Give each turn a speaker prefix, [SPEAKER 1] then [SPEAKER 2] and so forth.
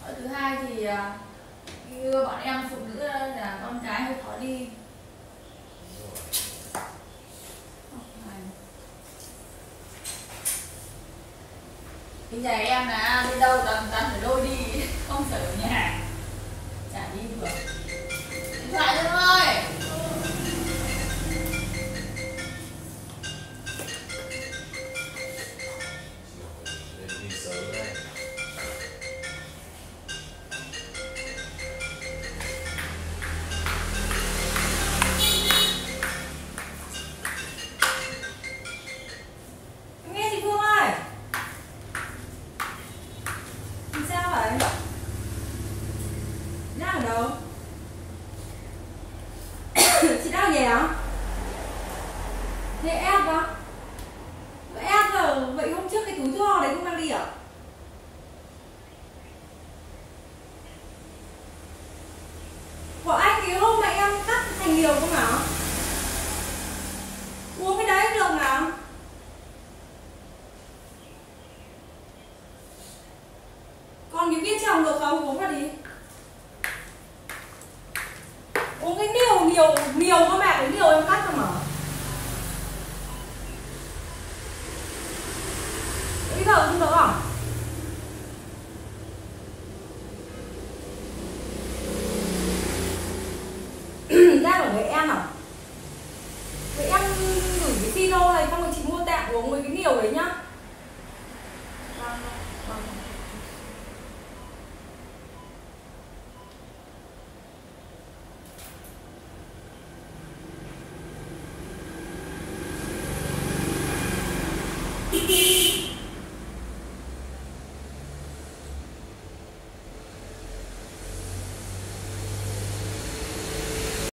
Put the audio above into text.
[SPEAKER 1] Thứ hai thì như bọn em phụ nữ là con cái hơi khó đi. Bây giờ em là đi đâu toàn phải lôi đi, không sợ ở nhà, chả đi được. Điện thoại thôi ơi.
[SPEAKER 2] Nghe chị Phương ơi. Sao vậy? Đang ở đâu? Chị đang ở nhà hả? Thế em đó? Em giờ vậy hôm trước cái túi thuốc ho đấy không mang đi à? Của anh cái hôm mà em cắt thành liều cơ mà. Uống cái đấy được mà. Còn cái viên trồng được không? Uống vào đi. Uống cái nhiều các bạn, cái nhiều em cắt cơ mà. Bây giờ không được à? Đang ở với em à?